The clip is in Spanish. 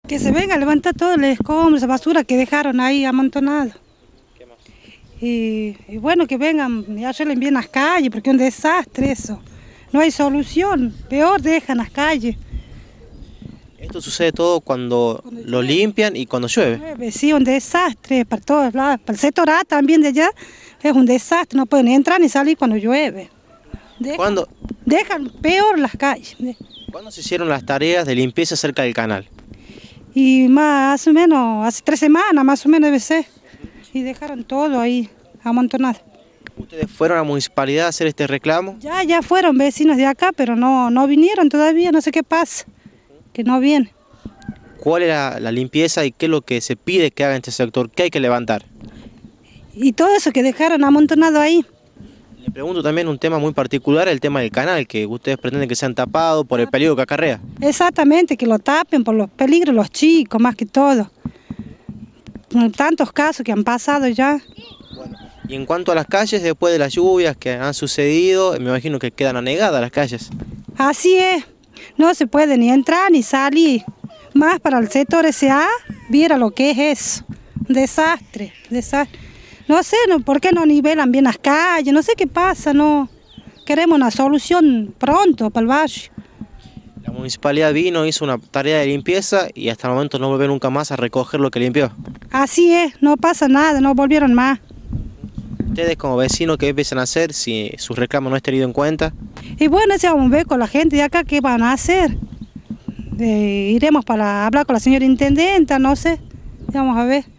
Que se venga a levantar todo el escombro, esa basura que dejaron ahí amontonado. ¿Qué más? Y bueno, que vengan y arreglen bien las calles, porque es un desastre eso. No hay solución, peor dejan las calles. Esto sucede todo cuando lo limpian y cuando llueve. Llueve, sí, un desastre para todos lados. Para el sector A también de allá es un desastre, no pueden entrar ni salir cuando llueve. ¿Cuándo, Dejan peor las calles. ¿Cuándo se hicieron las tareas de limpieza cerca del canal? Y más o menos, hace 3 semanas más o menos debe ser. Y dejaron todo ahí amontonado. ¿Ustedes fueron a la municipalidad a hacer este reclamo? Ya fueron vecinos de acá, pero no vinieron todavía, no sé qué pasa, que no vienen. ¿Cuál es la limpieza y qué es lo que se pide que haga en este sector? ¿Qué hay que levantar? Y todo eso que dejaron amontonado ahí. Le pregunto también un tema muy particular, el tema del canal, que ustedes pretenden que sean tapados por el peligro que acarrea. Exactamente, que lo tapen por los peligros, los chicos más que todo. Tantos casos que han pasado ya. Y en cuanto a las calles, después de las lluvias que han sucedido, me imagino que quedan anegadas las calles. Así es, no se puede ni entrar ni salir. Más para el sector SA, viera lo que es eso. Un desastre, desastre. No sé, ¿por qué no nivelan bien las calles? No sé qué pasa, no. Queremos una solución pronto para el barrio. La municipalidad vino, hizo una tarea de limpieza y hasta el momento no volvió nunca más a recoger lo que limpió. Así es, no pasa nada, no volvieron más. Ustedes como vecinos, ¿qué empiezan a hacer si su reclamo no es tenido en cuenta? Y bueno, ese vamos a ver con la gente de acá qué van a hacer. Iremos para hablar con la señora intendenta, no sé, vamos a ver.